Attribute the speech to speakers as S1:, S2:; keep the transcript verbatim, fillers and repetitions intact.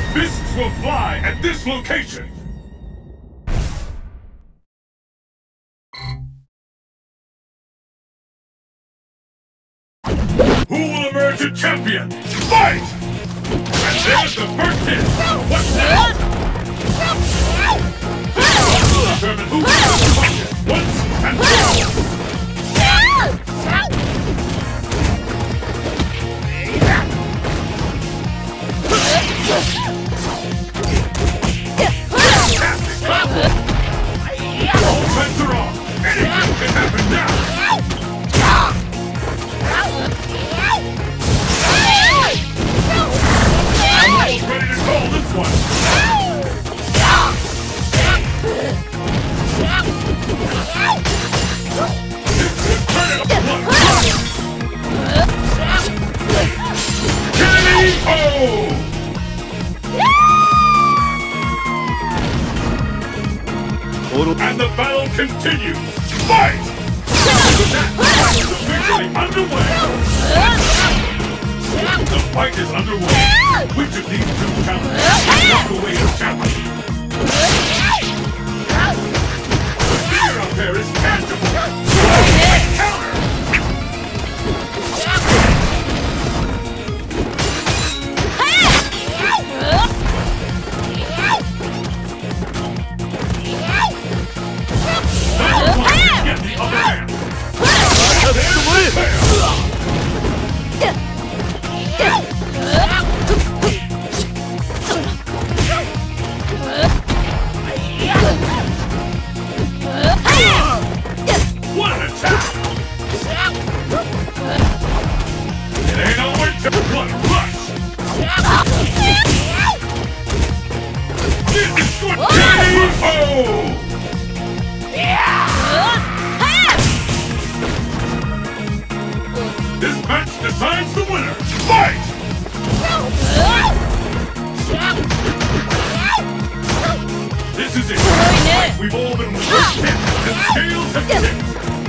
S1: Fists will fly at this location! Who will emerge a champion? Fight! And there's the first hit! What's next? Determine who wins the contest once and for all! All bets are off! Anything can happen now! I'm ready to call this one! Turn it up one! K O! And the battle continues! Fight! The match is officially underway! The fight is underway! Which of these two challengers will walk away as champion? The fear out there is tangible! Counter! Get the upper hand! What an attack! It ain't over till what a rush! This is good! K O! This match decides the winner! Fight! This is it! We've all been waiting, and the scales have tipped!